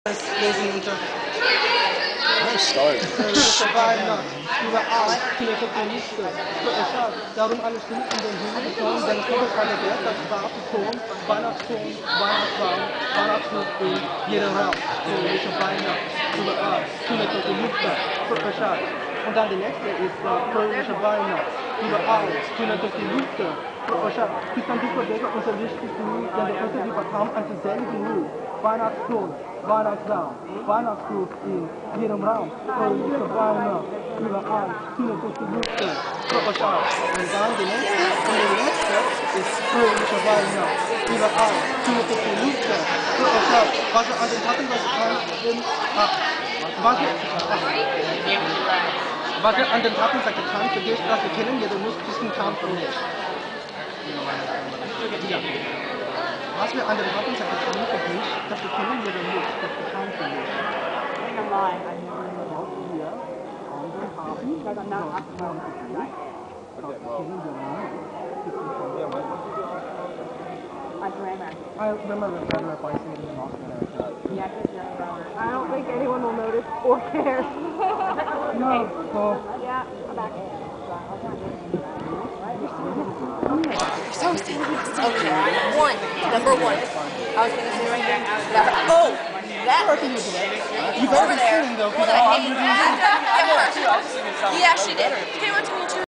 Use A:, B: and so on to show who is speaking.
A: Lesen unter.
B: Nice start.
A: Überall viele Komponisten. Darum alle Stimmen in den Himmel kommen, denn Überfall der das Weihnachtston, Weihnachtston, Weihnachtsbaum, Weihnachtslicht in jedem Raum. Fröhliche Weihnacht, überall viele Komponisten. Und dann die nächste ist fröhliche Weihnacht. Überall viele Komponisten. Die Kantikerbecker unterrichtet nun, denn der Unterrichter kam an denselben Ruf. Weihnachtston, Weihnachtsbaum, Weihnachtsgruß in jedem Raum, fröhliche Weihnacht, überall, viele gute Lüfte, Körperschaft. Und dann die nächste ist fröhliche Weihnacht, überall, viele gute Lüfte, Körperschaft. Was wir an den Tagen, was wir an den Tagen getan vergisst, dass wir kennen jeder muss diesen Kampf nicht. Ja. Was wir an den Tagen getan vergisst, dass wir kennen jeder muss diesen Kampf nicht. I remember better if I see it in the North
C: Yeah, I don't think anyone will notice or care.
A: No, well,
C: Yeah, I'm back.
D: So serious. Okay, number one. I was gonna say right here. Oh, that.
A: you better be singing though, because
D: He actually did. He went to me too.